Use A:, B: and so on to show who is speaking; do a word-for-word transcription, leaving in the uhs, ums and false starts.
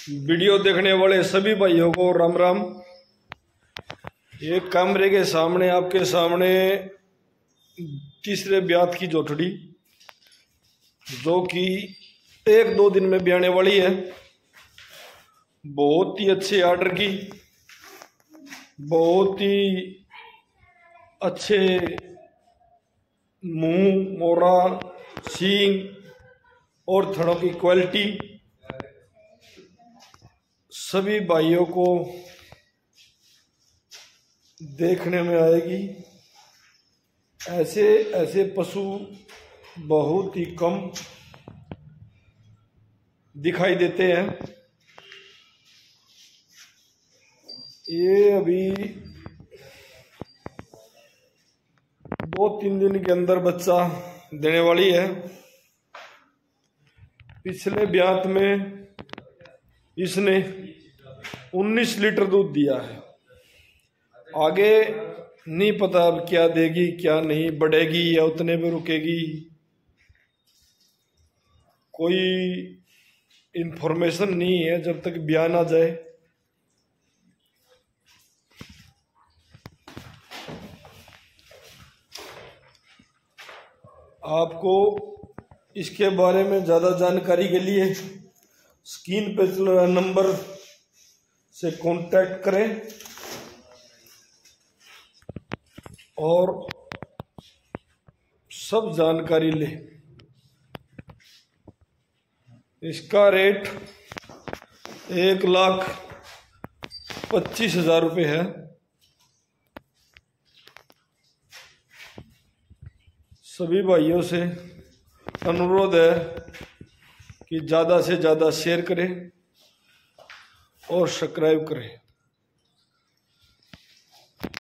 A: Video देखने वाले सभी भाइयों को राम राम। एक कैमरे के सामने आपके सामने तीसरे ब्यात की जोटड़ी जो कि एक दो दिन में ब्याने वाली है। बहुत ही अच्छे आर्डर की, बहुत ही अच्छे मुंह, मोरा, सींग और थड़ों की क्वालिटी सभी भाइयों को देखने में आएगी। ऐसे ऐसे पशु बहुत ही कम दिखाई देते हैं। ये अभी दो तीन दिन के अंदर बच्चा देने वाली है। पिछले ब्यात में इसने उन्नीस लीटर दूध दिया है। आगे नहीं पता अब क्या देगी क्या नहीं, बढ़ेगी या उतने में रुकेगी, कोई इंफॉर्मेशन नहीं है जब तक बयान आ जाए। आपको इसके बारे में ज़्यादा जानकारी के लिए स्क्रीन पे चल रहा नंबर से कांटेक्ट करें और सब जानकारी लें। इसका रेट एक लाख पच्चीस हजार रुपये है। सभी भाइयों से अनुरोध है कि ज़्यादा से ज़्यादा शेयर करें और सब्सक्राइब करें।